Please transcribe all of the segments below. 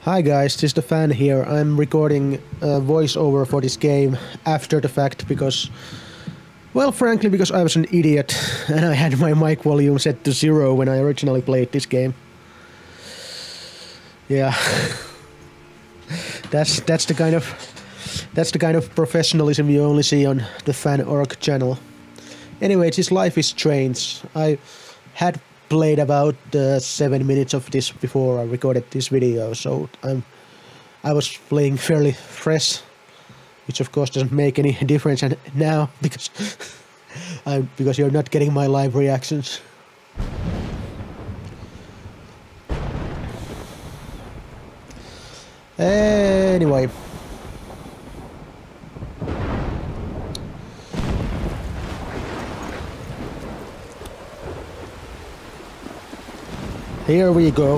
Hi guys, this is the fan here. I'm recording a voiceover for this game after the fact because, well, frankly, because I was an idiot and I had my mic volume set to 0 when I originally played this game. Yeah, that's the kind of professionalism you only see on the fan.org channel. Anyway, this life is strange. I had played about 7 minutes of this before I recorded this video, so I was playing fairly fresh, which of course doesn't make any difference now because because you're not getting my live reactions. Anyway. Here we go.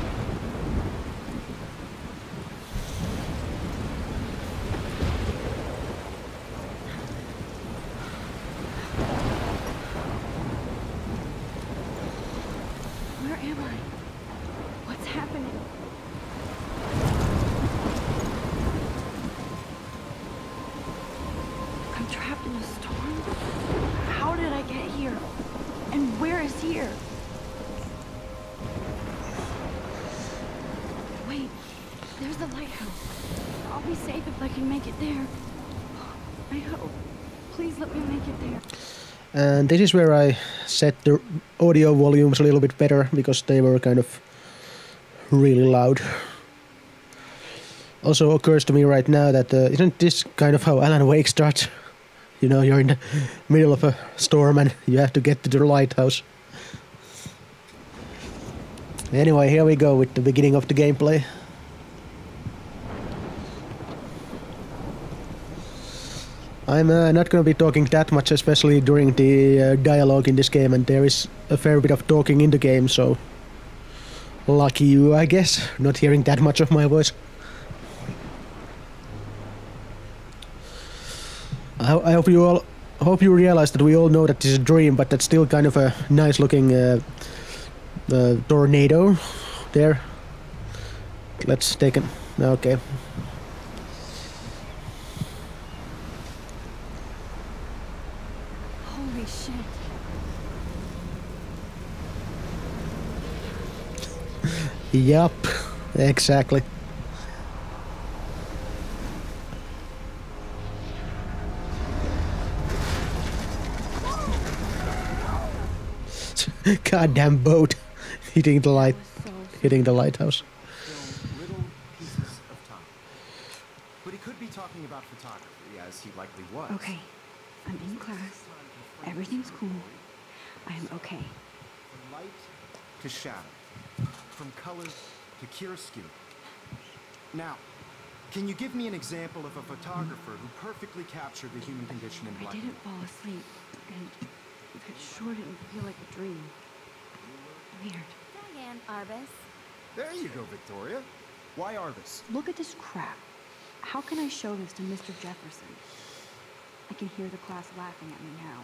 Where am I? What's happening? I'm trapped in a storm? How did I get here? And where is here? Wait, there's the lighthouse. I'll be safe if I can make it there. I hope. Please let me make it there. And this is where I set the audio volumes a little bit better because they were kind of really loud. Also occurs to me right now that isn't this kind of how Alan Wake starts? You know, you're in the middle of a storm and you have to get to the lighthouse. Anyway, here we go with the beginning of the gameplay. I'm not going to be talking that much, especially during the dialogue in this game, and there is a fair bit of talking in the game, so lucky you, I guess, not hearing that much of my voice. I hope you realize that we all know that this is a dream, but that's still kind of a nice looking tornado there. Let's take it. Okay. Holy shit. Yup, exactly. Goddamn boat hitting the lighthouse. Little pieces of time. But he could be talking about photography, as he likely was. Okay, I'm in class. Everything's cool. I am okay. From light to shadow. From color to chiaroscuro. Now, can you give me an example of a photographer who perfectly captured the human condition in black? I didn't fall asleep, and it sure didn't feel like a dream. Weird. Diane Arbus. There you go, Victoria. Why Arbus? Look at this crap. How can I show this to Mr. Jefferson? I can hear the class laughing at me now.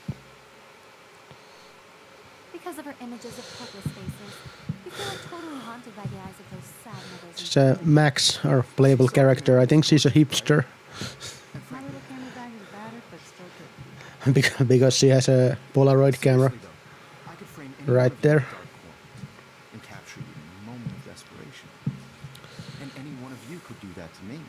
Because of her images of hopeless faces, we feel like totally haunted by the eyes of those sad mothers. It's Max, our playable character. I think she's a hipster. My little camera bag is battered, but still good. Because she has a Polaroid camera Seriously, though, I could frame any right one of you in there. a dark corner and capture you in a moment of desperation. And any one of you could do that to me.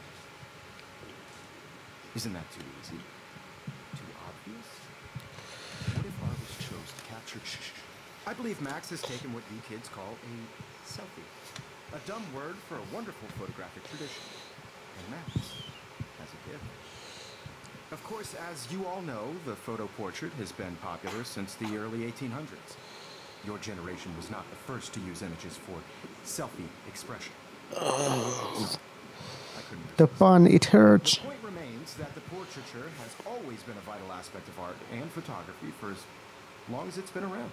Isn't that too easy? Too obvious? What if Arbus chose to capture... I believe Max has taken what you kids call a selfie. A dumb word for a wonderful photographic tradition. And Max has a gift. Of course, as you all know, the photo portrait has been popular since the early 1800s. Your generation was not the first to use images for selfie expression. The pun, it hurts. The point remains that the portraiture has always been a vital aspect of art and photography for as long as it's been around.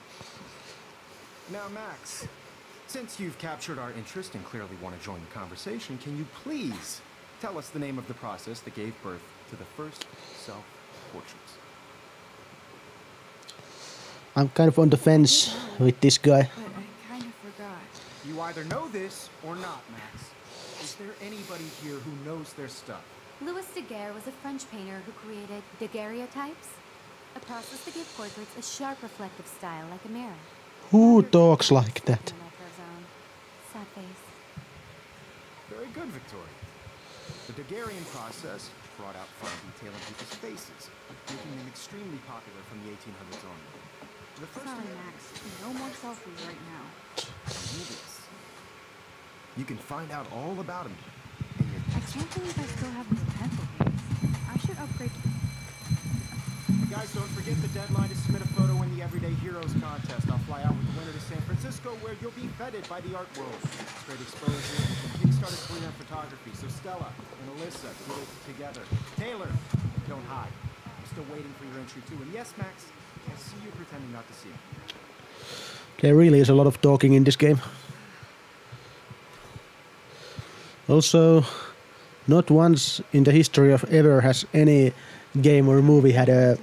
Now, Max, since you've captured our interest and clearly want to join the conversation, can you please tell us the name of the process that gave birth to the first self-portraits? I'm kind of on the fence with this guy. But I kind of forgot forgot. You either know this or not, Max. Is there anybody here who knows their stuff? Louis Daguerre was a French painter who created daguerreotypes, a process to give portraits a sharp reflective style like a mirror. Who talks like that? Sad face. Very good, Victoria. The Daguerrean process brought out fine detail in people's faces, making them extremely popular from the 1800s on. The first Sorry, Max. No more selfies right now. movies. You can find out all about him. I can't believe I still have this pencil case. I should upgrade. Guys, don't forget the deadline to submit a photo in the Everyday Heroes contest. I'll fly out with the winner to San Francisco, where you'll be feted by the art world. Great exposure and kickstart a career in photography. So Stella and Alyssa, do it together. Taylor, don't hide. I'm still waiting for your entry too. And yes, Max, I see you pretending not to see it. There really is a lot of talking in this game. Also, not once in the history of ever has any game or movie had a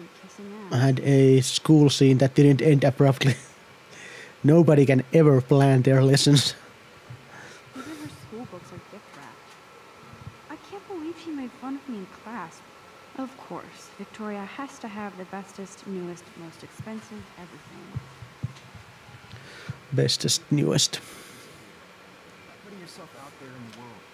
school scene that didn't end abruptly. Nobody can ever plan their lessons. Even her school books are gift wrapped. I can't believe she made fun of me in class. Of course, Victoria has to have the bestest, newest, most expensive everything. Bestest, newest. Putting yourself out there in the world.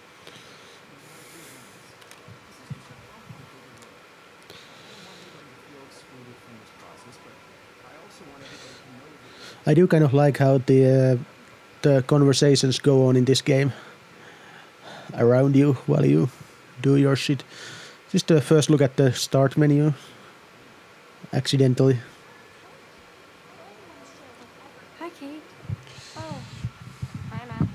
I do kind of like how the conversations go on in this game around you while you do your shit. Just a first look at the start menu. Accidentally. Hi, Kate. Oh, hi, Max.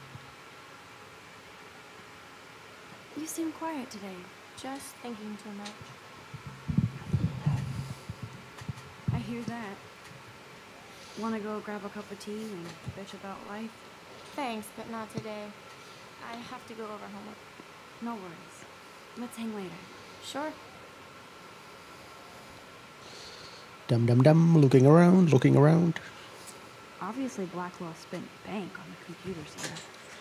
You seem quiet today. Just thinking too much. I hear that. Wanna go grab a cup of tea and bitch about life? Thanks, but not today. I have to go over homework. No worries. Let's hang later. Sure. Dum, looking around, looking around. Obviously, Blackwell spent bank on the computer center.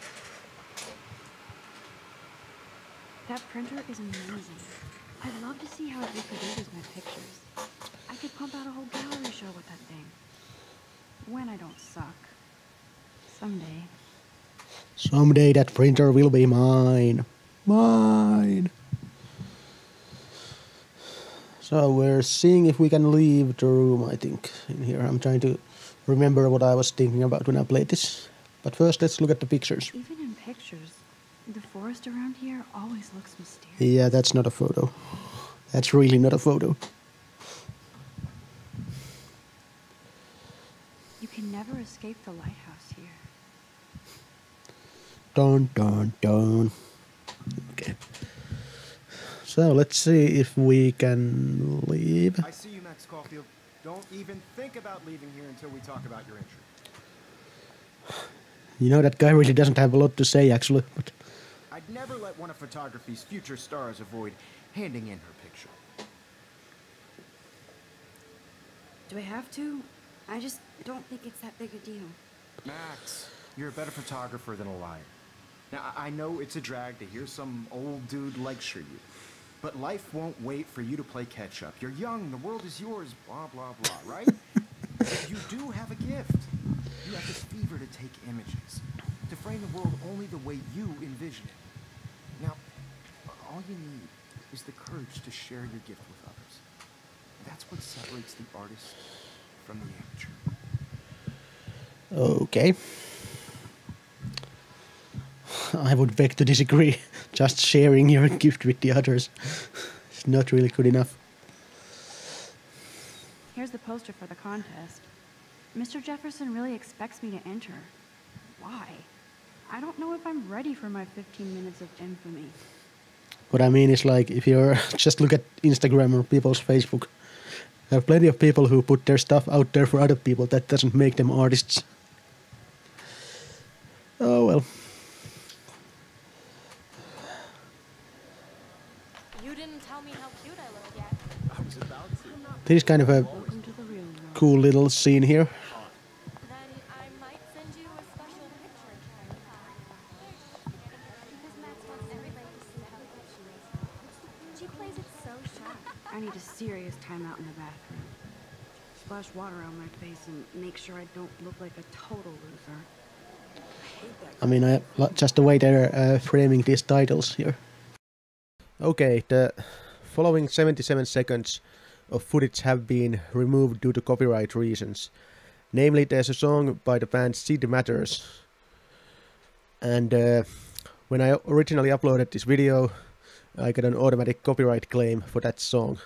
That printer is amazing. I'd love to see how it reproduces my pictures. I could pump out a whole gallery show with that thing. When I don't suck. Someday. Someday that printer will be mine. Mine. So we're seeing if we can leave the room, I think, in here. I'm trying to remember what I was thinking about when I played this. But first, let's look at the pictures. Even in pictures, the forest around here always looks mysterious. Yeah, that's not a photo. That's really not a photo. You can never escape the lighthouse here. Dun, dun, dun. Okay. So let's see if we can leave. I see you, Max Caulfield. Don't even think about leaving here until we talk about your entry. You know, that guy really doesn't have a lot to say, actually. But I'd never let one of photography's future stars avoid handing in her picture. Do I have to? I just don't think it's that big a deal. Max, you're a better photographer than a liar. Now, I know it's a drag to hear some old dude lecture you, but life won't wait for you to play catch-up. You're young, the world is yours, blah, blah, blah, right? But you do have a gift. You have this fever to take images, to frame the world only the way you envision it. Now, all you need is the courage to share your gift with others. That's what separates the artist from the amateur. okay. I would beg to disagree. Just sharing your gift with the others is not really good enough. Here's the poster for the contest. Mr. Jefferson really expects me to enter. Why? I don't know if I'm ready for my 15 minutes of infamy. What I mean is, like, if you're just look at Instagram or people's Facebook, there are plenty of people who put their stuff out there for other people. That doesn't make them artists. Oh well. You didn't tell me how cute I look yet. I was about to. This is kind of a Welcome to the real world. cool little scene here. Then I might send you a I need a serious timeout in the bathroom. Splash water on my face and make sure I don't look like a total loser. I mean, just the way they're framing these titles here. Okay, the following 77 seconds of footage have been removed due to copyright reasons. Namely, there's a song by the band Sid Matters. And when I originally uploaded this video, I got an automatic copyright claim for that song.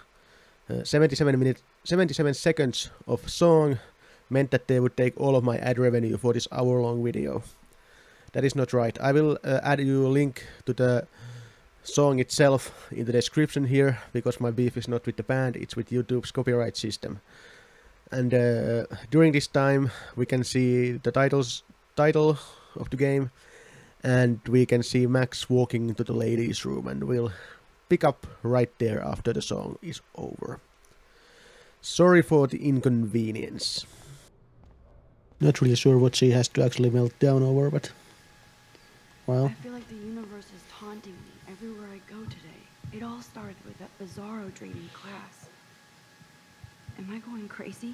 77 seconds of song meant that they would take all of my ad revenue for this hour-long video. That is not right. I will add you a link to the song itself in the description here, because my beef is not with the band, it's with YouTube's copyright system. And during this time we can see the title of the game, and we can see Max walking into the ladies' room, and we'll pick up right there after the song is over. Sorry for the inconvenience. Not really sure what she has to actually melt down over, but well. I feel like the universe is taunting me everywhere I go today. It all started with that bizarro dream in class. Am I going crazy?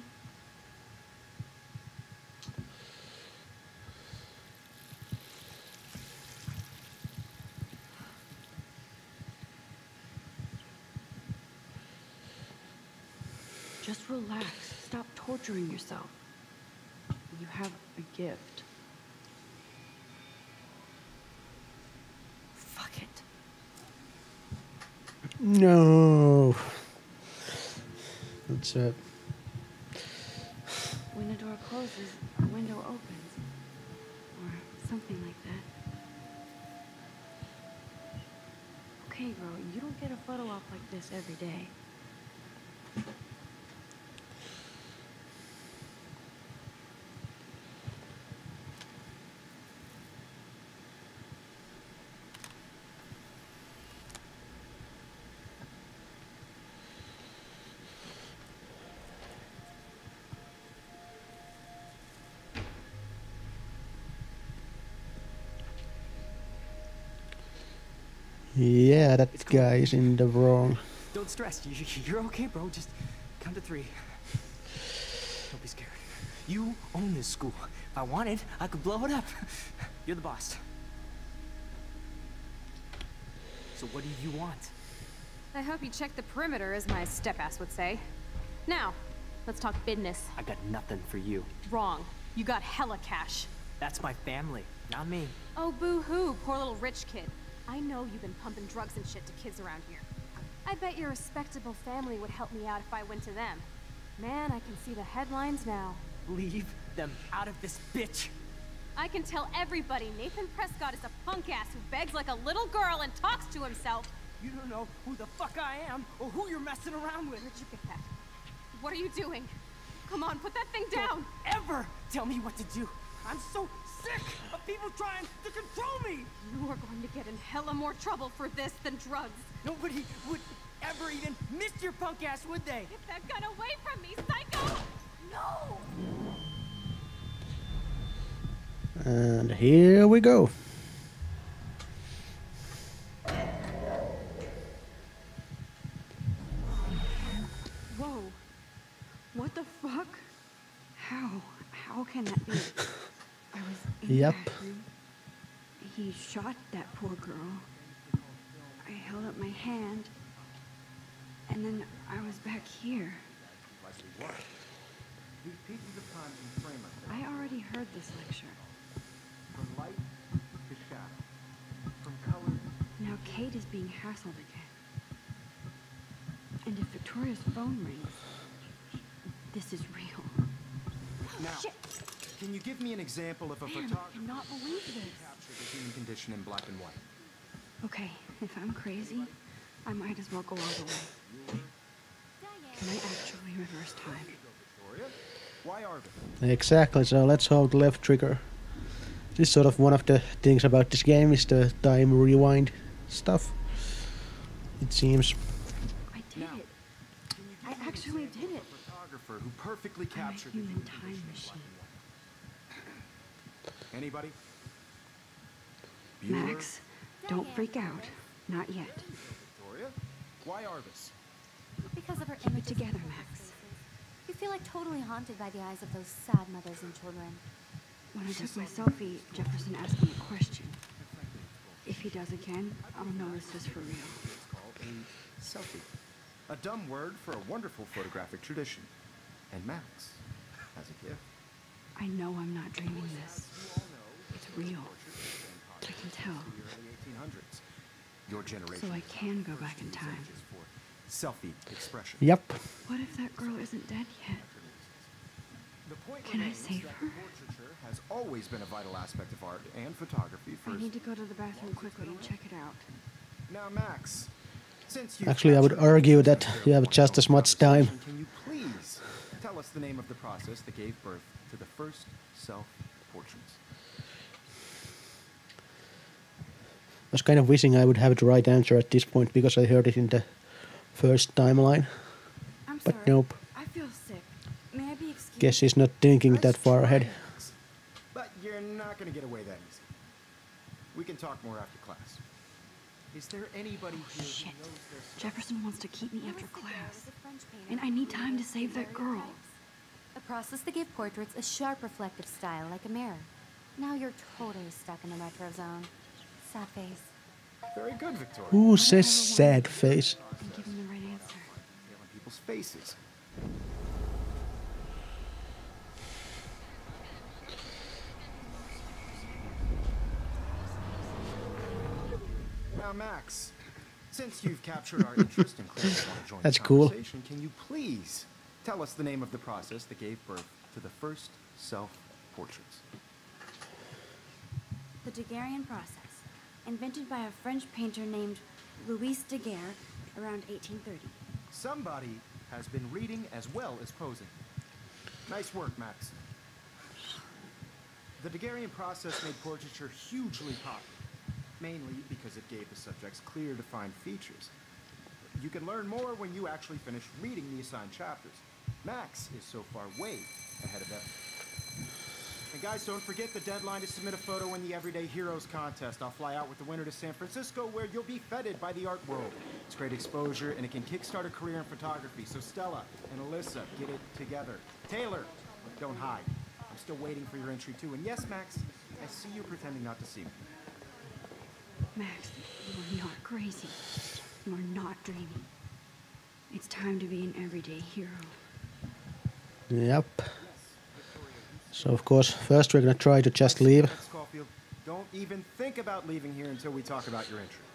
Just relax. Stop torturing yourself. You have a gift. Fuck it. No. It's When a door closes, a window opens. Or something like that. Okay, bro, you don't get a photo op like this every day. yeah, that guy is in the wrong. Don't stress. You're okay, bro. Just count to 3. Don't be scared. You own this school. If I wanted, I could blow it up. You're the boss. So what do you want? I hope you checked the perimeter, as my step-ass would say. Now, let's talk business. I got nothing for you. Wrong. You got hella cash. That's my family, not me. Oh, boo-hoo, poor little rich kid. I know you've been pumping drugs and shit to kids around here. I bet your respectable family would help me out if I went to them. Man, I can see the headlines now. Leave them out of this bitch. I can tell everybody Nathan Prescott is a punk ass who begs like a little girl and talks to himself. You don't know who the fuck I am or who you're messing around with. Where'd you get that? What are you doing? Come on, put that thing down! Don't ever tell me what to do. I'm so sick of people trying to control me. You are going to get in hella more trouble for this than drugs. Nobody would ever even miss your punk ass, would they? Get that gun away from me, psycho! No! And here we go. Whoa. What the fuck? How can that be? I was in Yep. the bathroom. He shot that poor girl. I held up my hand. And then I was back here. Likely what? These pieces of time can frame us. I already heard this lecture. From light to shadow. From color. Now Kate is being hassled again. And if Victoria's phone rings, this is real. Now, Shit. can you give me an example of a Man, I photographer cannot believe this. captured the human condition in black and white? Okay, if I'm crazy, I might as well go all the way. Can I actually reverse time? Victoria? Why are they? Exactly, so let's hold left trigger. This is sort of one of the things about this game, is the time rewind stuff. It seems. I did Now, it. Can you I give me an actually example did of a photographer who perfectly I'm a captured the human human time condition in machine. black and white? Anybody? Bueller? Max, don't freak out. Not yet. Victoria? Why are this? because of her Keep it images together, and Max. faces. You feel like totally haunted by the eyes of those sad mothers and children. When I took my selfie, Jefferson asked me a question. If he does again, I'll know this is for real. It's called a selfie. A dumb word for a wonderful photographic tradition. And Max has a gift. I know I'm not dreaming this. It's real. I can tell. The early 1800s. Your generation. So I can go back in time. For selfie expression. Yep. What if that girl isn't dead yet? The point Can I remains save that her? portraiture has always been a vital aspect of art and photography for. I need to go to the bathroom quickly and check it out. Now, Max, since you Actually, I would argue that you have just as much time. Can you please tell us the name of the process that gave birth to the first self-portraits? I was kind of wishing I would have the right answer at this point because I heard it in the first timeline. I'm But sorry. nope. I feel sick. May I be excused? Guess he's not thinking that Nice far try, ahead. Max. But you're not going to get away that easy. We can talk more after class. Is there anybody here Shit. who knows their stuff? Jefferson wants to keep me after Louis Daguerre class. was a French painter And I who need time to created save that girl. daguerreotypes, a process that gave portraits a sharp reflective style like a mirror. Now you're totally stuck in the retro zone. Sad face. Very good, Victoria. Who says sad face? And give him the right answer. Feeling people's faces. Now, Max, since you've captured our interest and clearly want to join That's the cool. conversation, can you please tell us the name of the process that gave birth to the first self-portraits? The Daguerrean process, invented by a French painter named Louis Daguerre around 1830. Somebody has been reading as well as posing. Nice work, Max. The Daguerrean process made portraiture hugely popular, mainly because it gave the subjects clear, defined features. You can learn more when you actually finish reading the assigned chapters. Max is so far way ahead of everyone. And guys, don't forget the deadline to submit a photo in the Everyday Heroes contest. I'll fly out with the winner to San Francisco, where you'll be feted by the art world. It's great exposure, and it can kickstart a career in photography. So Stella and Alyssa, get it together. Taylor, don't hide. I'm still waiting for your entry too. And yes, Max, I see you pretending not to see me. Max, you are not crazy. You are not dreaming. It's time to be an everyday hero. Yep. So of course, first we're gonna try to just leave. Max Caulfield, don't even think about leaving here until we talk about your entry.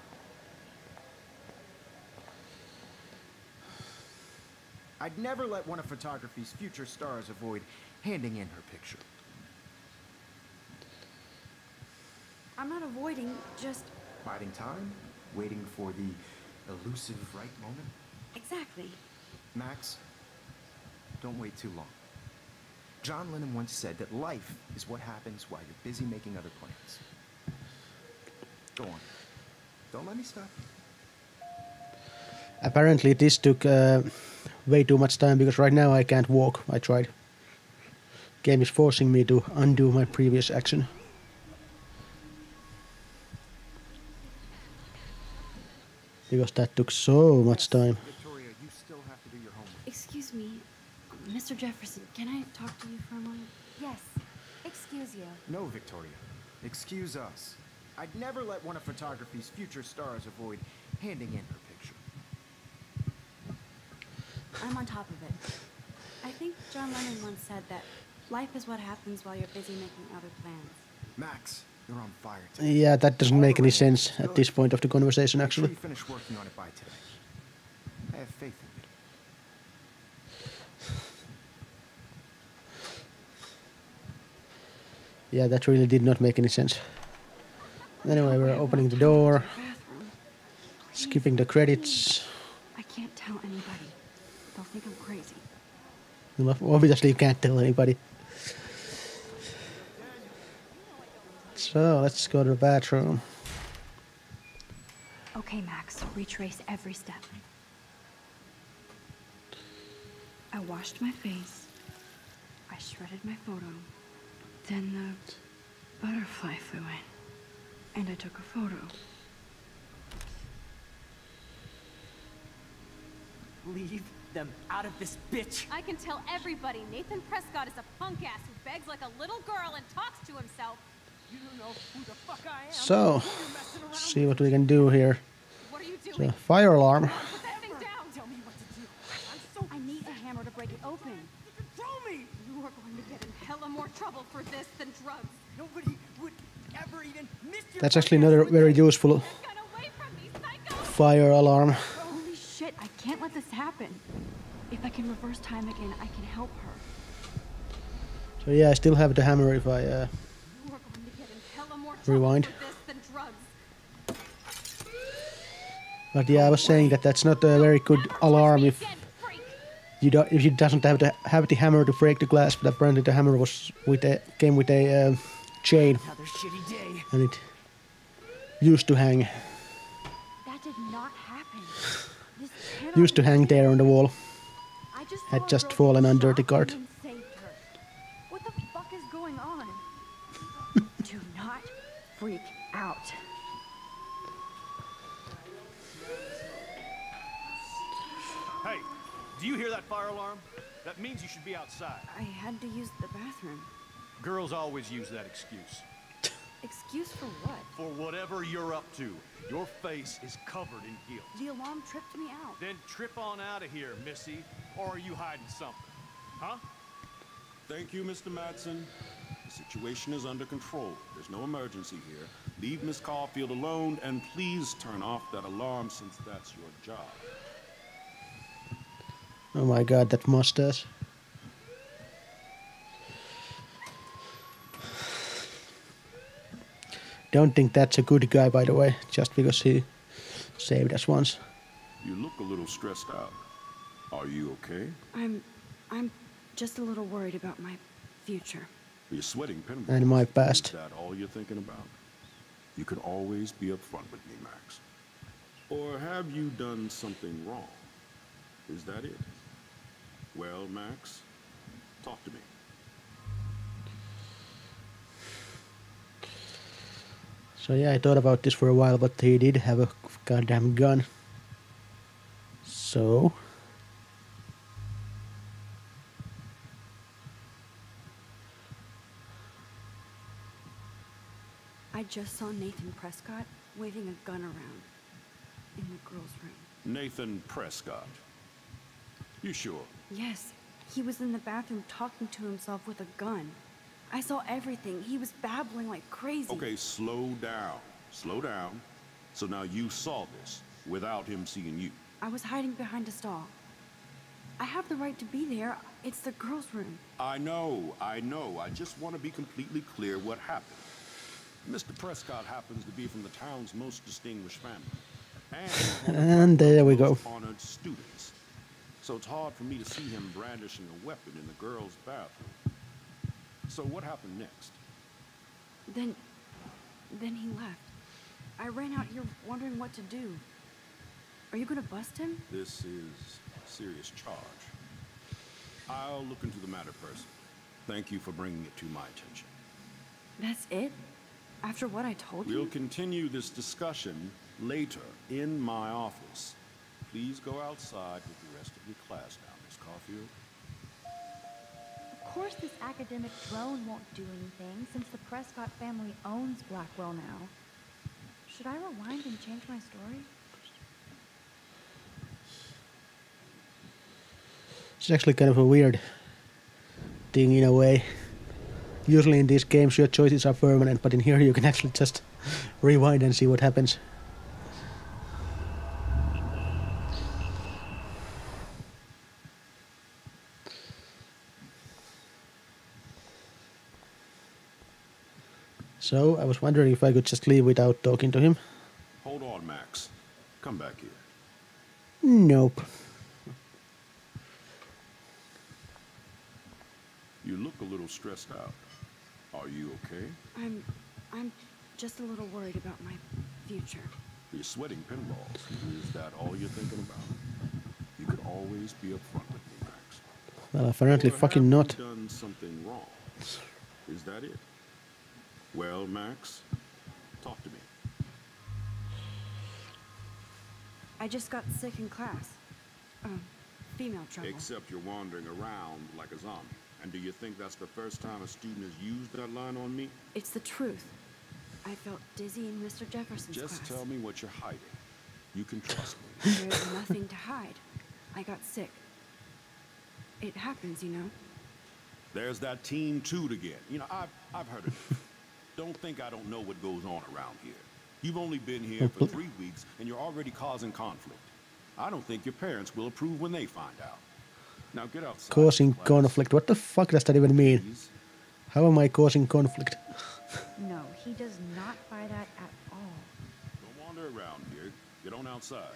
I'd never let one of photography's future stars avoid handing in her picture. I'm not avoiding, just... Biding time, waiting for the elusive right moment. Exactly. Max, don't wait too long. John Lennon once said that life is what happens while you're busy making other plans. Go on. Don't let me stop you. Apparently this took way too much time because right now I can't walk. I tried. Game is forcing me to undo my previous action. Because that took so much time. Victoria, you still have to do your homework. Excuse me, Mr. Jefferson, can I talk to you for a moment? Yes. Excuse you. No, Victoria. Excuse us. I'd never let one of photography's future stars avoid handing in her picture. I'm on top of it. I think John Lennon once said that life is what happens while you're busy making other plans. Max, you're on fire today. Yeah, that doesn't make any sense at this point of the conversation Make sure actually. you finish working on it by today. I have faith in you. Yeah, that really did not make any sense. Anyway, we're opening the door, Bathroom. skipping the credits. I can't tell anybody. They'll think I'm crazy. Well, obviously you can't tell anybody. So, let's go to the bathroom. Okay, Max, retrace every step. I washed my face. I shredded my photo. Then the butterfly flew in. And I took a photo. Leave them out of this bitch. I can tell everybody Nathan Prescott is a punk ass who begs like a little girl and talks to himself. You don't know who the fuck I am. So, You're messing around see what we can do here. What are you So, doing? fire alarm. Put that thing down! Tell me what to do. I'm so... I need a hammer to break it open. Control me! You are going to get in hella more trouble for this than drugs. Nobody would ever even miss your... That's actually not a very useful Get away from me, psycho! fire alarm. Holy shit, I can't let this happen. If I can reverse time again, I can help her. So yeah, I still have the hammer if I You are going to get in hella more trouble Rewind. for this than drugs. but yeah, I was saying that that's not a very good alarm if you doesn't have the hammer to break the glass, but apparently the hammer was came with a chain Another shitty day. and it used to hang That did not happen. This cannot used to be hang there on the wall. I just had saw a just girl fallen get under shot the cart. and then saved her. What the fuck is going on? Do not freak out. Hey, do you hear that fire alarm? That means you should be outside. I had to use the bathroom. Girls always use that excuse. Excuse for what? For whatever you're up to, your face is covered in guilt. The alarm tripped me out. Then trip on out of here, Missy. Or are you hiding something? Huh? Thank you, Mr. Madsen. The situation is under control. There's no emergency here. Leave Miss Caulfield alone, and please turn off that alarm since that's your job. Oh my god, that mustache. Don't think that's a good guy, by the way, just because he saved us once. You look a little stressed out. Are you okay? I'm just a little worried about my future. You're sweating pinballs. And my past. Is that all you're thinking about? You can always be upfront with me, Max. Or have you done something wrong? Is that it? Well, Max, talk to me. So yeah, I thought about this for a while, but he did have a goddamn gun. So... I just saw Nathan Prescott waving a gun around in the girls' room. Nathan Prescott. You sure? Yes, he was in the bathroom talking to himself with a gun. I saw everything. He was babbling like crazy. Okay, slow down. Slow down. So now you saw this without him seeing you. I was hiding behind a stall. I have the right to be there. It's the girls' room. I know. I just want to be completely clear what happened. Mr. Prescott happens to be from the town's most distinguished family. And there we go. Honored students. So it's hard for me to see him brandishing a weapon in the girls' bathroom. So what happened next? Then he left. I ran out here wondering what to do. Are you gonna bust him? This is a serious charge. I'll look into the matter personally. Thank you for bringing it to my attention. That's it? After what I told you? We'll continue this discussion later in my office. Please go outside with the rest of your class now, Miss Caulfield. Of course this academic drone won't do anything, since the Prescott family owns Blackwell now. Should I rewind and change my story? It's actually kind of a weird thing in a way. Usually in these games your choices are permanent, but in here you can actually just rewind and see what happens. So, I was wondering if I could just leave without talking to him. Hold on, Max. Come back here. Nope. You look a little stressed out. Are you okay? I'm just a little worried about my future. You're sweating pinballs. Is that all you're thinking about? You could always be upfront with me, Max. Well, apparently Or fucking have not. you done something wrong? Is that it? Well, Max, talk to me. I just got sick in class. female trouble. Except you're wandering around like a zombie. And do you think that's the first time a student has used that line on me? It's the truth. I felt dizzy in Mr. Jefferson's class. Just tell me what you're hiding. You can trust me. There's nothing to hide. I got sick. It happens, you know. There's that teen toot again. You know, I've heard of it. Don't think I don't know what goes on around here. You've only been here for 3 weeks, and you're already causing conflict. I don't think your parents will approve when they find out. Now get outside. Causing conflict. What the fuck does that even mean? Please. How am I causing conflict? No, he does not buy that at all. Don't wander around here. Get on outside.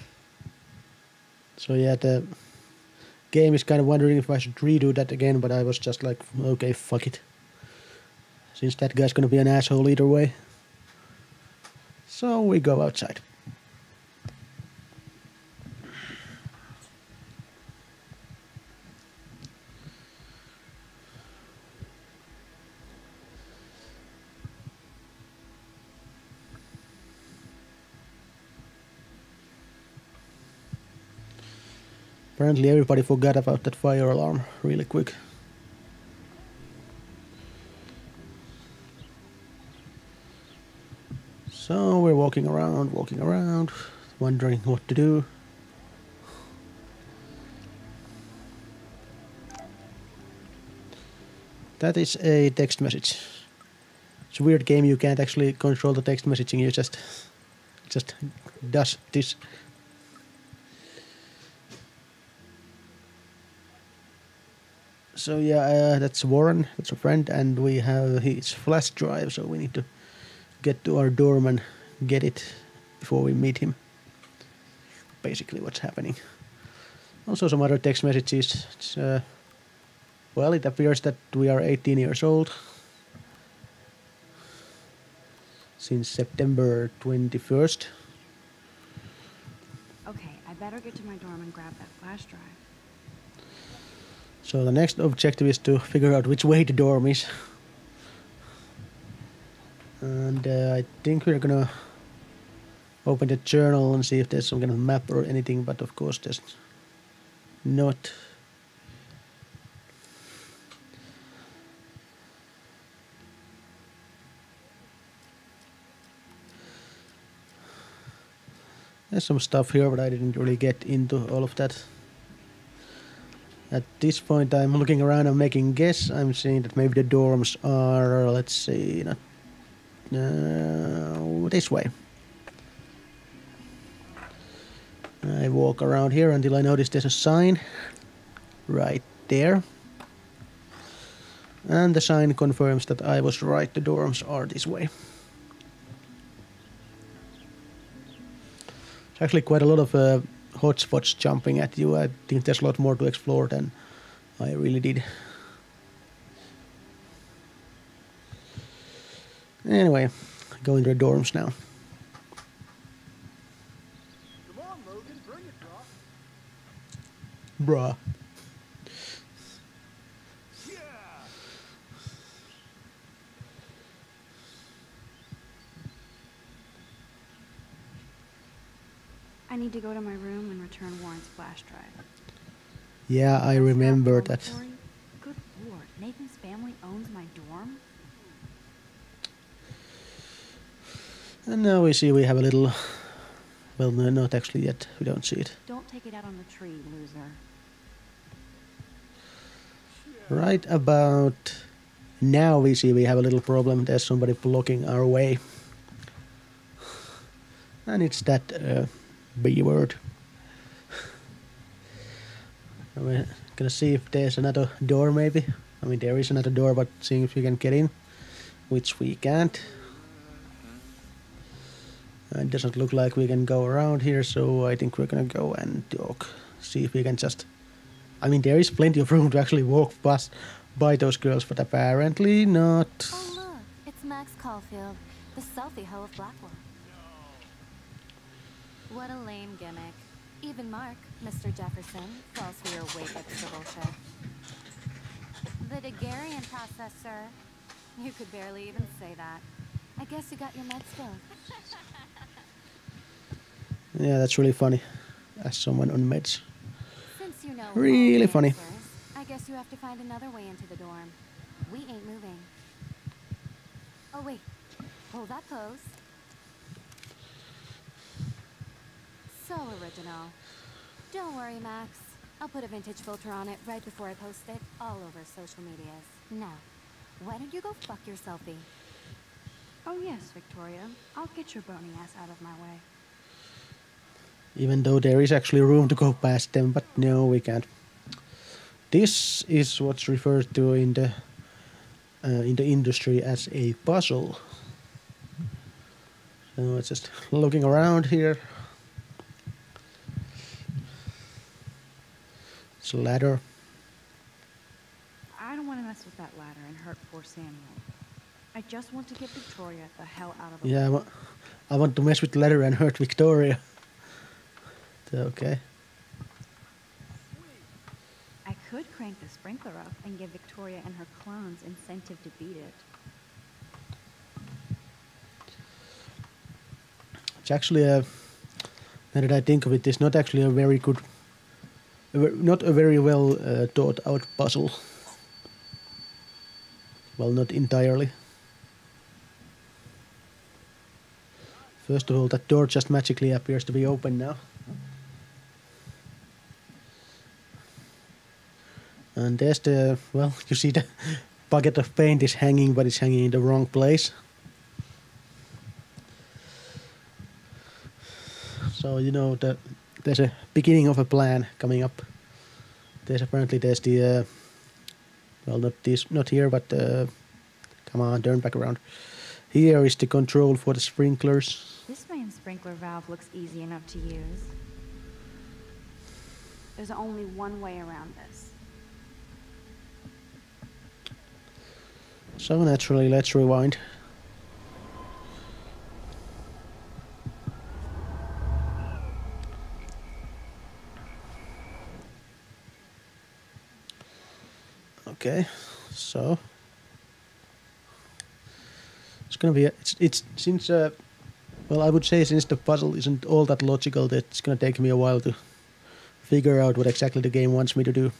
So yeah, the game is kind of wondering if I should redo that again, but I was just like, okay, fuck it. Since that guy's gonna be an asshole either way. So we go outside. Apparently everybody forgot about that fire alarm really quick. So we're walking around, wondering what to do. That is a text message. It's a weird game, you can't actually control the text messaging, you just does this. So yeah, that's Warren, that's a friend, and we have his flash drive, so we need to get to our dorm and get it before we meet him. Basically what's happening. Also some other text messages. It's, well, it appears that we are 18 years old. Since September 21st. Okay, I better get to my dorm and grab that flash drive. So the next objective is to figure out which way the dorm is. And I think we're gonna open the journal and see if there's some kind of map or anything, but of course there's not. There's some stuff here, but I didn't really get into all of that. At this point I'm looking around, I'm making guess. I'm seeing that maybe the dorms are, let's see, not this way. I walk around here until I notice there's a sign right there. And the sign confirms that I was right, the dorms are this way. There's actually quite a lot of hotspots jumping at you. I think there's a lot more to explore than I really did. Anyway, going to the dorms now. Come on, Logan, bring it, brah. Bruh. Yeah! I need to go to my room and return Warren's flash drive. Yeah, I remember that. Good lord, Nathan's family owns my dorm? And now we see we have a little... Well, no, not actually yet. We don't see it. Don't take it out on the tree, loser. Right about now we see we have a little problem. There's somebody blocking our way. And it's that B word. We're gonna see if there's another door maybe. I mean there is another door, but seeing if we can get in. Which we can't. It doesn't look like we can go around here, so I think we're gonna go and talk. See if we can just... I mean, there is plenty of room to actually walk past by those girls, but apparently not. Oh look, it's Max Caulfield, the selfie hoe of Blackwell. What a lame gimmick. Even Mark, Mr. Jefferson, falls for your wake extra bullshit. The Daguerrean process, sir. You could barely even say that. I guess you got your meds filled. Yeah, that's really funny. As someone on meds. Since you know Really funny. answers. I guess you have to find another way into the dorm. We ain't moving. Oh wait, hold that pose. So original. Don't worry, Max. I'll put a vintage filter on it right before I post it all over social medias. Now, why don't you go fuck your selfie? Oh yes, Victoria. I'll get your bony ass out of my way. Even though there is actually room to go past them, but no, we can't. This is what's referred to in the industry as a puzzle. So it's just looking around here. It's a ladder. I don't want to mess with that ladder and hurt poor Samuel. I just want to get Victoria the hell out of the Yeah, way. I want to mess with the ladder and hurt Victoria. Okay. I could crank the sprinkler up and give Victoria and her clones incentive to beat it. It's actually now that I think of it, it's not actually a very good, not a very well thought out puzzle. Well, not entirely. First of all, that door just magically appears to be open now. And there's the, well, you see the bucket of paint is hanging, but it's hanging in the wrong place. So, you know, there's a beginning of a plan coming up. There's the, well, not here, but, come on, turn back around. Here is the control for the sprinklers. This main sprinkler valve looks easy enough to use. There's only one way around this. So naturally, let's rewind. Okay, so it's gonna be it's since well, I would say since the puzzle isn't all that logical, that it's gonna take me a while to figure out what exactly the game wants me to do.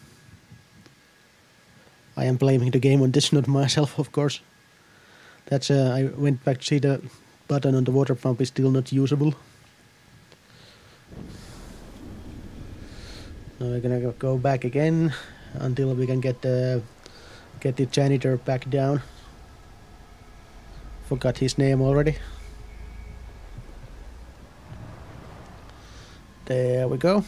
I am blaming the game on this, not myself, of course. That's I went back to see the button on the water pump is still not usable. So we're gonna go back again until we can get the janitor back down. Forgot his name already. There we go.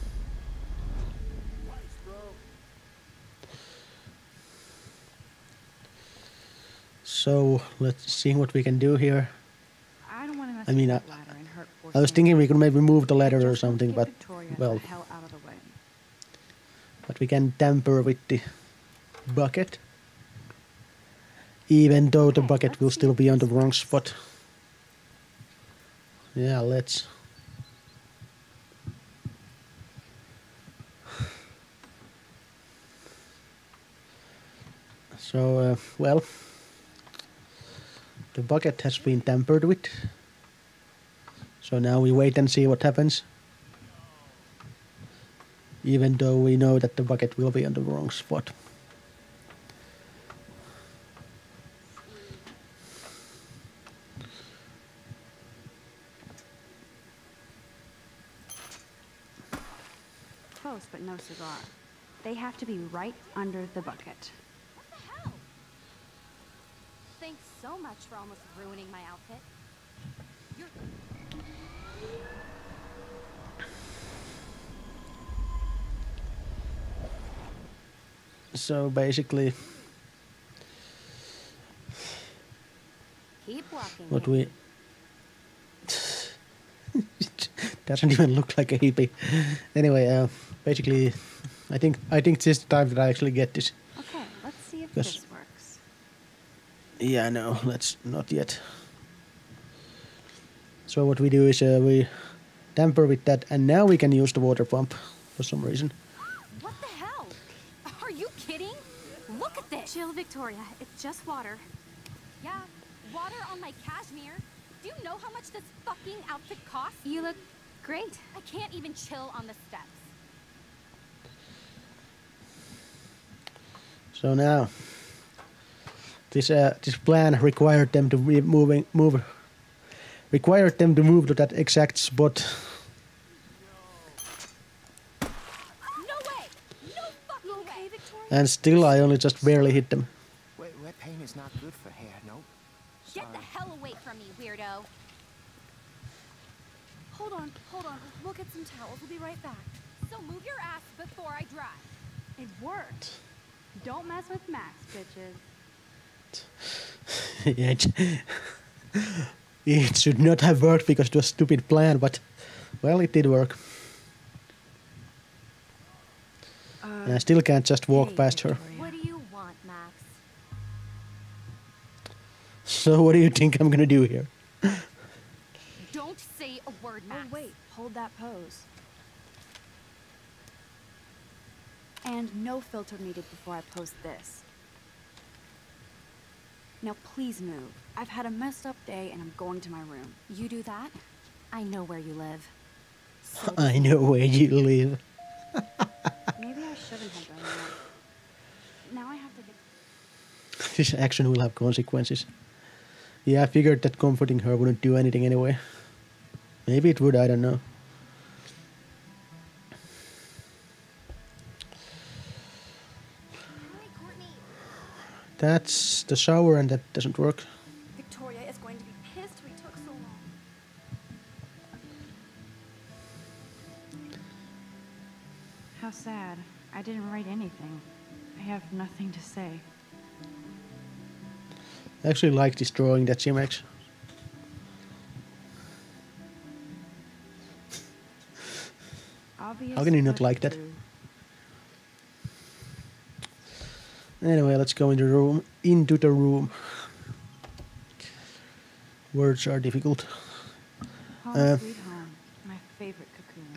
So let's see what we can do here. I don't want to mess I mean, with that ladder and hurt poor I was Samuel. thinking we could maybe move the I ladder or just want to something, get but Victoria well, the hell out of the way. but we can tamper with the bucket, even though the Okay, bucket let's will see still if be on the this wrong works. spot. Yeah, let's. So, well, the bucket has been tampered with. So now we wait and see what happens. Even though we know that the bucket will be on the wrong spot. Close, but no cigar. They have to be right under the bucket. What the hell? Thanks so much for almost ruining my outfit. You're... So basically, Keep walking. what kid. we doesn't even look like a hippie. Anyway, basically, I think it's this time that I actually get this. Okay, let's see if Yes. this works. Yeah, no, let's not yet. So what we do is we tamper with that, and now we can use the water pump for some reason. What the hell? Are you kidding? Look at this. Chill, Victoria. It's just water. Yeah, water on my cashmere. Do you know how much this fucking outfit costs? You look great. I can't even chill on the steps. So now, this plan required them to required them to move to that exact spot. No way! No fucking way! Victoria? And still I only just barely hit them. Wet paint is not good for hair, no? Get the hell away from me, weirdo. Hold on. We'll get some towels. We'll be right back. So move your ass before I dry. It worked. Don't mess with Max, bitches. It should not have worked because it was a stupid plan, but well, it did work. And I still can't just walk past her. What do you want, Max? So what do you think I'm gonna do here? Don't say a word, Max. Oh, wait. Hold that pose. And no filter needed before I post this. Now please move. I've had a messed up day and I'm going to my room. You do that? I know where you live. I know where you live. Maybe I shouldn't have done that. Now I have to get... This action will have consequences. Yeah, I figured that comforting her wouldn't do anything anyway. Maybe it would, I don't know. That's the shower and that doesn't work. Victoria is going to be pissed we took so long. How sad. I didn't write anything. I have nothing to say. I actually like this drawing that she makes. Obvious, How can you not but like that? true. Anyway, let's go into the room. Words are difficult. Home sweet home. My favorite cocoon.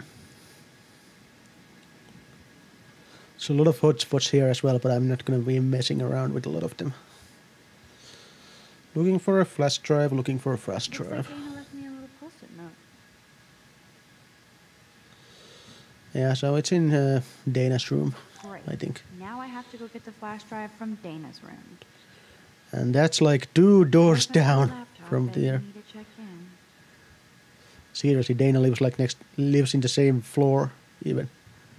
There's a lot of hotspots here as well, but I'm not going to be messing around with a lot of them. Looking for a flash drive, looking for a flash Looks like drive. Dana left me a little post-it note. Yeah, so it's in Dana's room, Great. I think. Now I have to go get the flash drive from Dana's room. And that's like 2 doors Open my down laptop from and there. need to check in. Seriously, Dana lives like lives in the same floor even.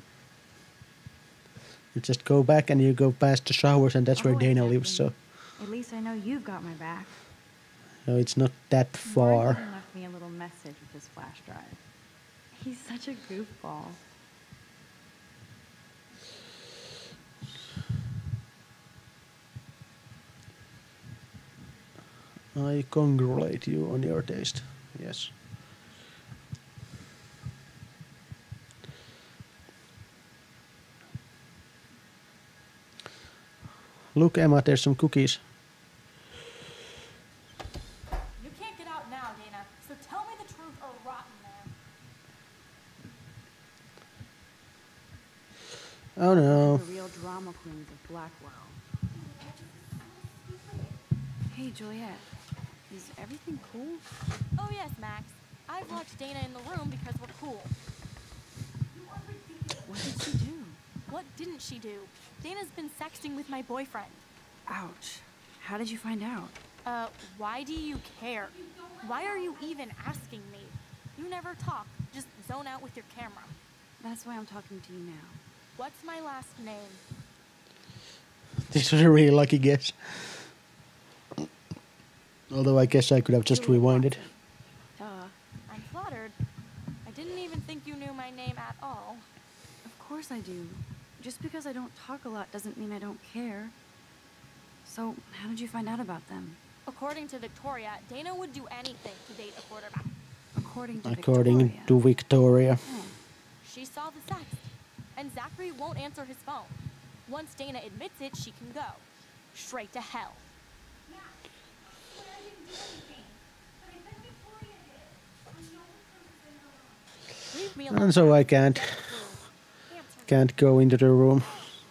You just go back and you go past the showers and that's where Oh, Dana Captain. lives, so At least I know you've got my back. it's not that far. Martin left me a little message with his flash drive. He's such a goofball. I congratulate you on your taste. Yes. Look, Emma, there's some cookies. You can't get out now, Dana, so tell me the truth or rot in there. Oh no. The real drama queens of Blackwell. Hey, Juliet. Is everything cool? Oh yes, Max. I've locked Dana in the room because we're cool. What did she do? What didn't she do? Dana's been sexting with my boyfriend. Ouch. How did you find out? Why do you care? Why are you even asking me? You never talk, just zone out with your camera. That's why I'm talking to you now. What's my last name? This was a really lucky guess. Although I guess I could have just Juliet rewinded. Watson. Duh. I'm flattered. I didn't even think you knew my name at all. Of course I do. Just because I don't talk a lot doesn't mean I don't care. So, how did you find out about them? According to Victoria, Dana would do anything to date a quarterback. According to According Victoria. to Victoria. Oh. She saw the sext, and Zachary won't answer his phone. Once Dana admits it, she can go. Straight to hell. Leave me alone. And so I can't go into the room.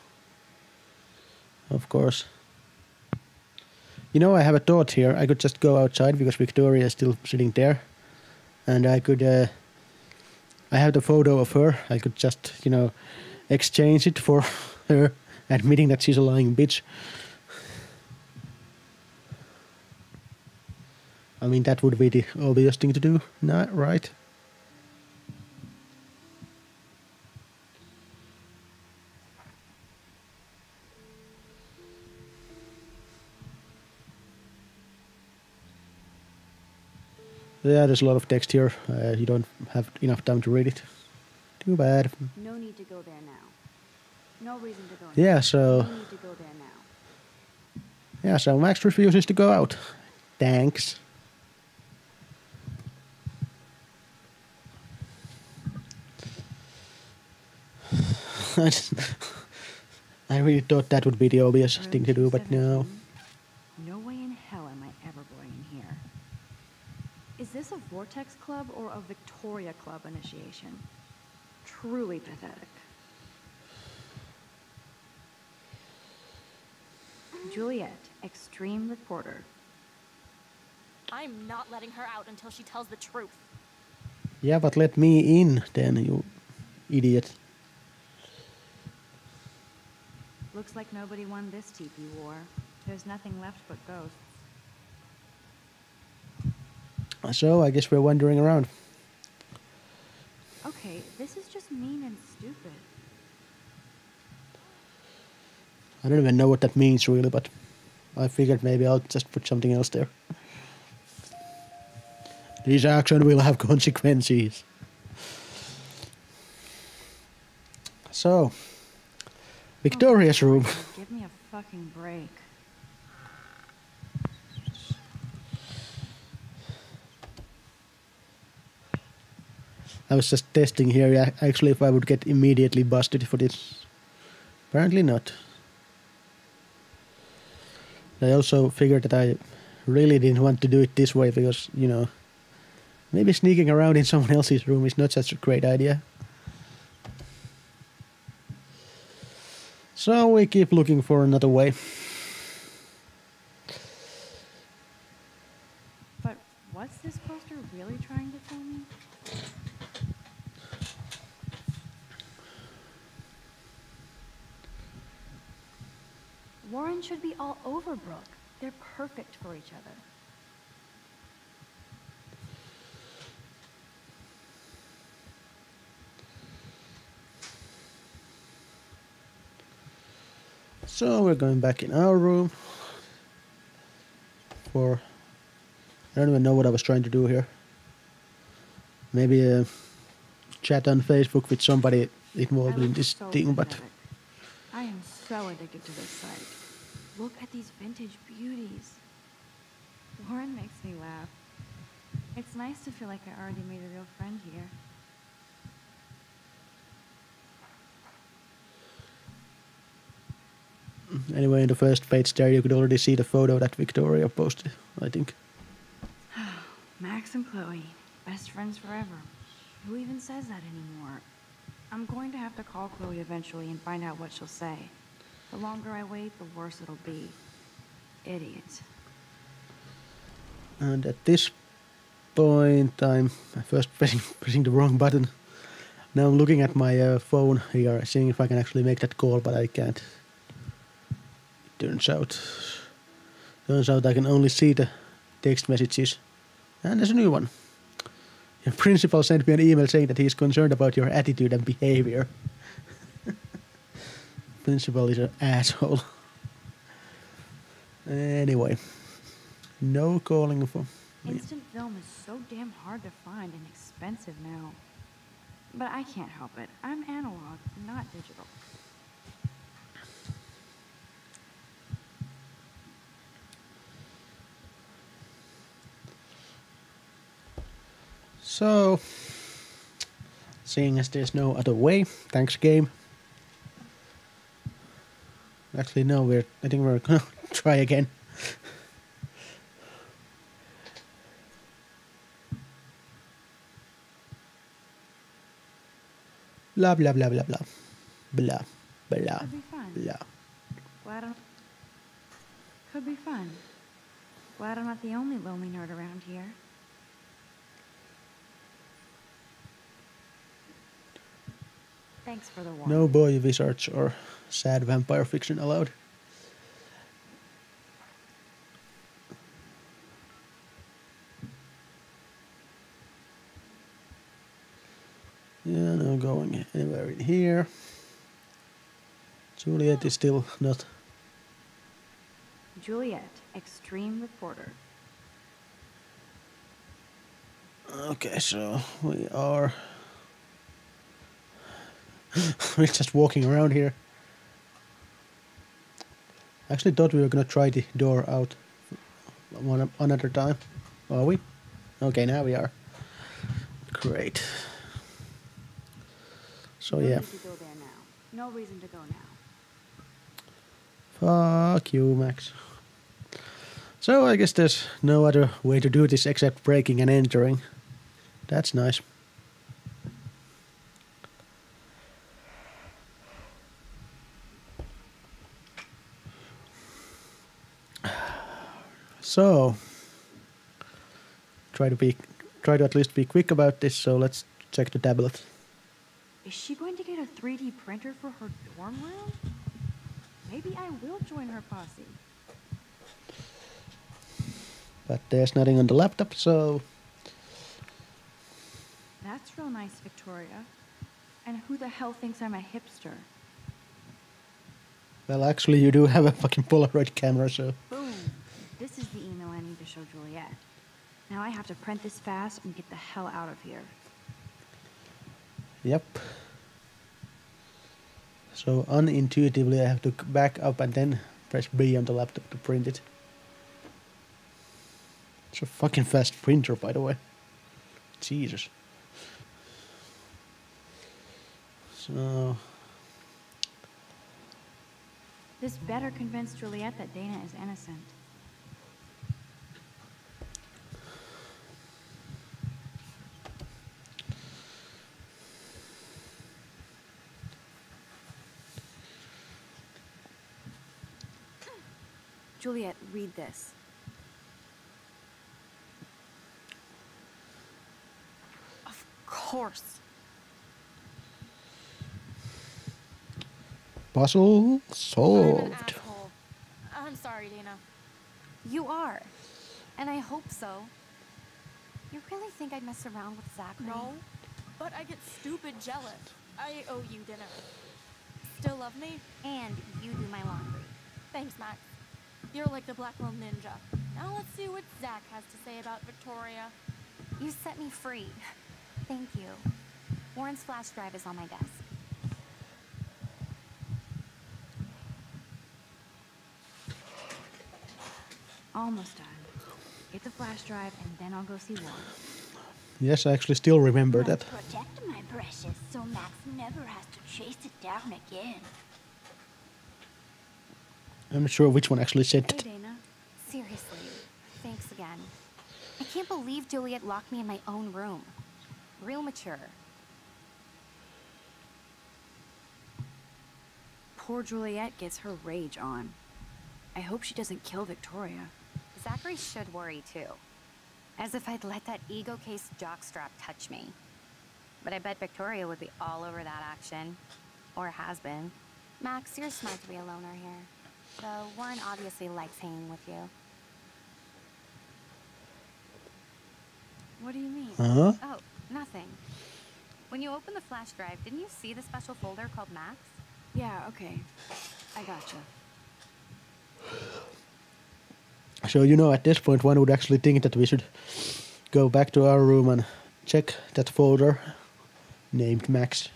Of course. You know, I have a thought here. I could just go outside because Victoria is still sitting there. And I could, I have the photo of her. I could just, exchange it for her admitting that she's a lying bitch. I mean, that would be the obvious thing to do, not right? Yeah, there's a lot of text here. You don't have enough time to read it. Too bad. No need to go there now. No reason to go Yeah, now. so... No need to go there now. Yeah, so Max refuses to go out. Thanks. I really thought that would be the obvious thing to do, but no. No way in hell am I ever going in here. Is this a Vortex Club or a Victoria Club initiation? Truly pathetic. Juliet, extreme reporter. I'm not letting her out until she tells the truth. Yeah, but let me in then, you idiot. Looks like nobody won this TP war. There's nothing left but ghosts. So, I guess we're wandering around. Okay, this is just mean and stupid. I don't even know what that means really, but I figured maybe I'll just put something else there. This action will have consequences. So, Victoria's room. Give me a fucking break. I was just testing here actually if I would get immediately busted for this. Apparently not. I also figured that I really didn't want to do it this way because, you know, maybe sneaking around in someone else's room is not such a great idea. So we keep looking for another way. But what's this poster really trying to tell me? Warren should be all over Brooke. They're perfect for each other. So we're going back in our room for... I don't even know what I was trying to do here. Maybe chat on Facebook with somebody involved in this thing, but... pathetic. I am so addicted to this site. Look at these vintage beauties. Warren makes me laugh. It's nice to feel like I already made a real friend here. Anyway, in the first page there you could already see the photo that Victoria posted, I think. Max and Chloe, best friends forever. Who even says that anymore? I'm going to have to call Chloe eventually and find out what she'll say. The longer I wait, the worse it'll be. Idiot. And at this point I'm first pressing the wrong button. Now I'm looking at my phone here, seeing if I can actually make that call, but I can't. Turns out I can only see the text messages. And there's a new one. Your principal sent me an email saying that he's concerned about your attitude and behavior. Principal is an asshole. Anyway, no calling for... Instant film is so damn hard to find and expensive now. But I can't help it. I'm analog, not digital. So, seeing as there's no other way, thanks game. Actually, no, I think we're gonna try again. Blah blah blah blah blah. Blah blah Could be fun. blah. Glad I'm... Could be fun. Glad I'm not the only lonely nerd around here. Thanks for the warning. No boy wizards or sad vampire fiction aloud. Yeah, no going anywhere in here. Juliet is still not. Juliet, extreme reporter. Okay, so we are. We're just walking around here. I actually thought we were gonna try the door out one another time. Are we? Okay, now we are. Great. So You don't yeah. need to go there now. No reason to go now. Fuck you, Max. So I guess there's no other way to do this except breaking and entering. That's nice. So try to at least be quick about this, so let's check the tablet. Is she going to get a 3D printer for her dorm room? Maybe I will join her posse. But there's nothing on the laptop, so That's real nice, Victoria. And who the hell thinks I'm a hipster? well actually you do have a fucking Polaroid camera, so Boom. This is the email I need to show Juliet. Now I have to print this fast and get the hell out of here. yep. So unintuitively I have to back up and then press B on the laptop to print it. It's a fucking fast printer, by the way. Jesus. So This better convince Juliet that Dana is innocent. Juliet, read this. Of course. puzzle I'm an solved. asshole. I'm sorry, Dana. You are. And I hope so. You really think I'd mess around with Zachary? No, but I get stupid jealous. I owe you dinner. Still love me? And you do my laundry. Thanks, Max. You're like the Blackwell Ninja. Now let's see what Zach has to say about Victoria. You set me free. Thank you. Warren's flash drive is on my desk. Almost done. Get the flash drive and then I'll go see Warren. Yes, I actually still remember that. Protect my precious so Max never has to chase it down again. I'm not sure which one actually said Hey, that. Dana. Seriously, thanks again. I can't believe Juliet locked me in my own room. Real mature. Poor Juliet gets her rage on. I hope she doesn't kill Victoria. Zachary should worry too. As if I'd let that ego-cased jockstrap touch me. But I bet Victoria would be all over that action. Or has been. Max, you're smart to be a loner here. Though Warren obviously likes hanging with you. What do you mean? Huh? Oh, nothing. When you opened the flash drive, didn't you see the special folder called Max? Yeah, okay. I gotcha. So, you know, at this point one would actually think that we should go back to our room and check that folder named Max.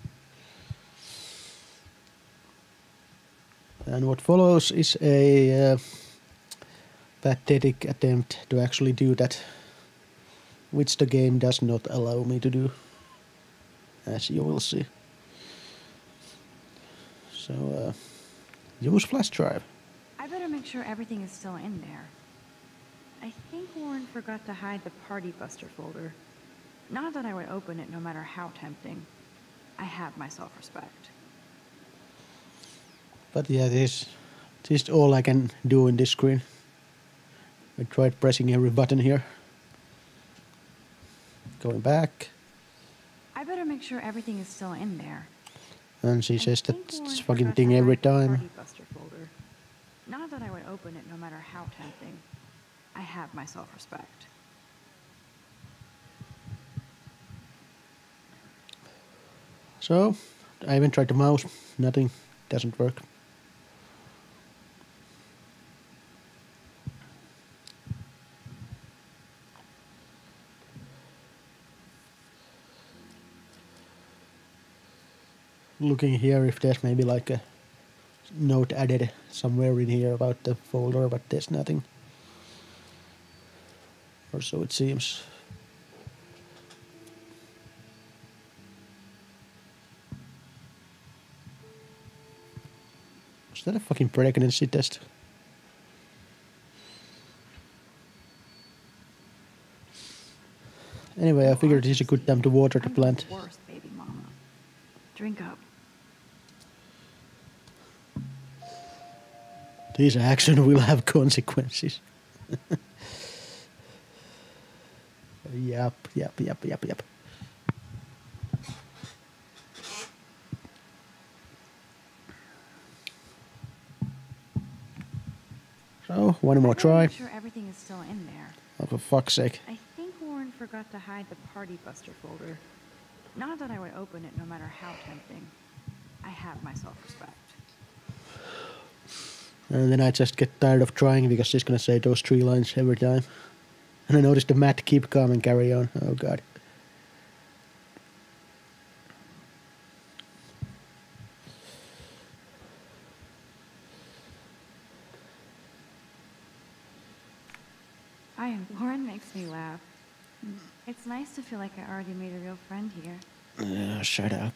And what follows is a pathetic attempt to actually do that, which the game does not allow me to do, as you will see. So, use flash drive. I better make sure everything is still in there. I think Warren forgot to hide the Party Buster folder. Not that I would open it no matter how tempting. I have my self-respect. But yeah, this is all I can do in this screen. I tried pressing every button here. Going back. I better make sure everything is still in there. And she I says that think Warren it's fucking forgot thing to every hide the time. Party Buster folder. Not that I would open it no matter how tempting. I have my self-respect. So, I even tried the mouse. Nothing. Doesn't work. Looking here if there's maybe like a note added somewhere in here about the folder, but there's nothing. Or so it seems. Is that a fucking pregnancy test? Anyway, I figured this is a good time to water the I'm plant. the worst, baby mama. Drink up. This action will have consequences. Yep. So, one more I gotta try. make sure everything is still in there. Oh, for fuck's sake. I think Warren forgot to hide the Party Buster folder. Not that I would open it no matter how tempting. I have my self-respect. And then I just get tired of trying because she's gonna say those 3 lines every time. And I noticed the mat keep calm and carry on. Oh god. Hi, Warren makes me laugh. It's nice to feel like I already made a real friend here. Shut up.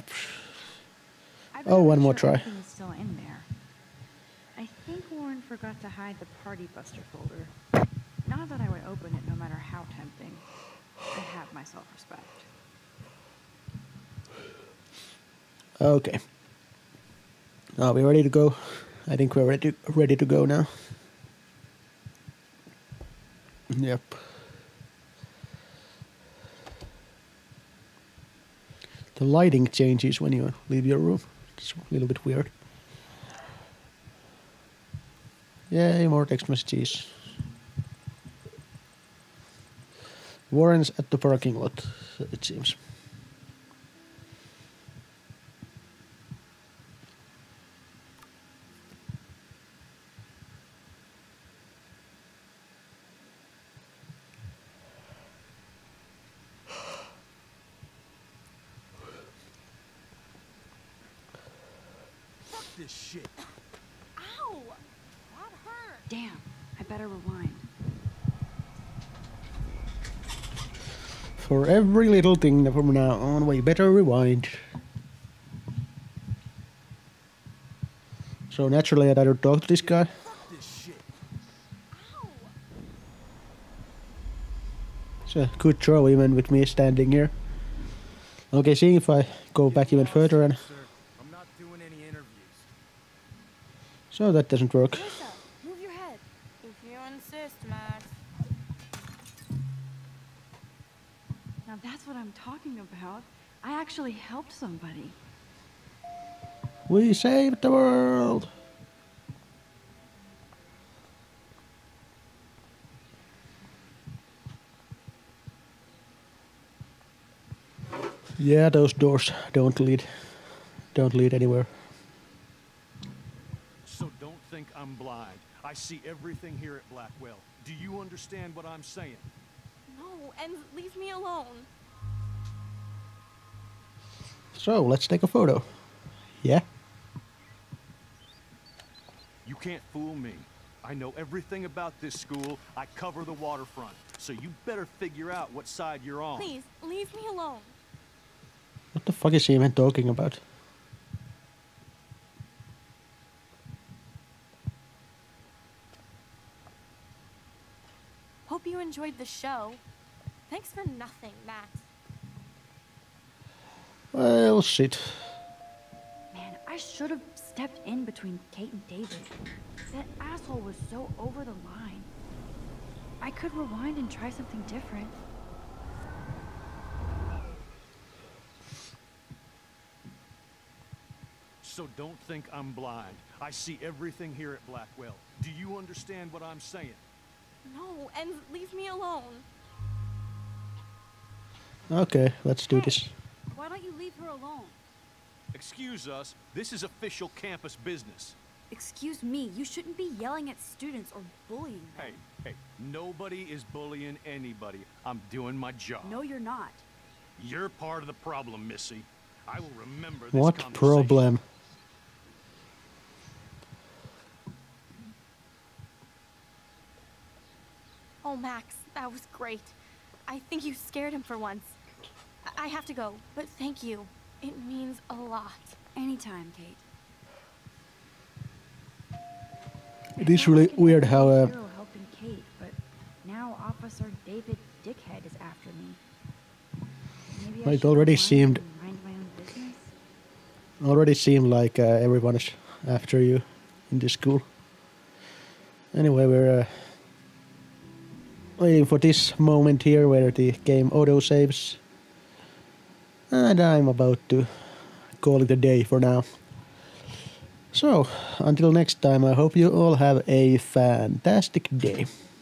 I Oh, one make more sure try. Everything is still in there. I think Warren forgot to hide the Party Buster folder. Not that I would open it no matter how tempting. I have my self-respect. Okay. Are we ready to go? I think we're ready to go now. Yep. The lighting changes when you leave your room. It's a little bit weird. Yay, more text messages. Warren's at the parking lot, it seems. Fuck this shit. Ow! That hurt. Damn, I better rewind. For every little thing from now on, we better rewind. So naturally I'd either talk to this guy. Fuck this shit. Ow! It's a good throw even with me standing here. Okay, see if I go back even further and... Sir, I'm not doing any interviews. So that doesn't work. Lisa, move your head. If you insist, Max. Now that's what I'm talking about. I actually helped somebody. We saved the world! Yeah, those doors don't lead anywhere. So don't think I'm blind. I see everything here at Blackwell. Do you understand what I'm saying? No, and leave me alone. So let's take a photo. Yeah? You can't fool me. I know everything about this school. I cover the waterfront. So you better figure out what side you're on. Please, leave me alone. What the fuck is he even talking about? Hope you enjoyed the show. Thanks for nothing, Max. Well, shit. Man, I should have stepped in between Kate and David. That asshole was so over the line. I could rewind and try something different. So don't think I'm blind. I see everything here at Blackwell. Do you understand what I'm saying? No, and leave me alone. Okay, let's do this. Why don't you leave her alone? Excuse us, this is official campus business. Excuse me, you shouldn't be yelling at students or bullying them. Hey, nobody is bullying anybody. I'm doing my job. No, you're not. You're part of the problem, Missy. I will remember this What conversation. problem? Oh, Max, that was great. I think you scared him for once. I have to go, but thank you. It means a lot. Anytime, Kate. It is really weird how Hero helping Kate, but now Officer David Dickhead is after me. Maybe I it should already go seemed and mind my own business? like everyone is after you in this school. Anyway, we're waiting for this moment here where the game auto saves, and I'm about to call it a day for now. So, until next time, I hope you all have a fantastic day.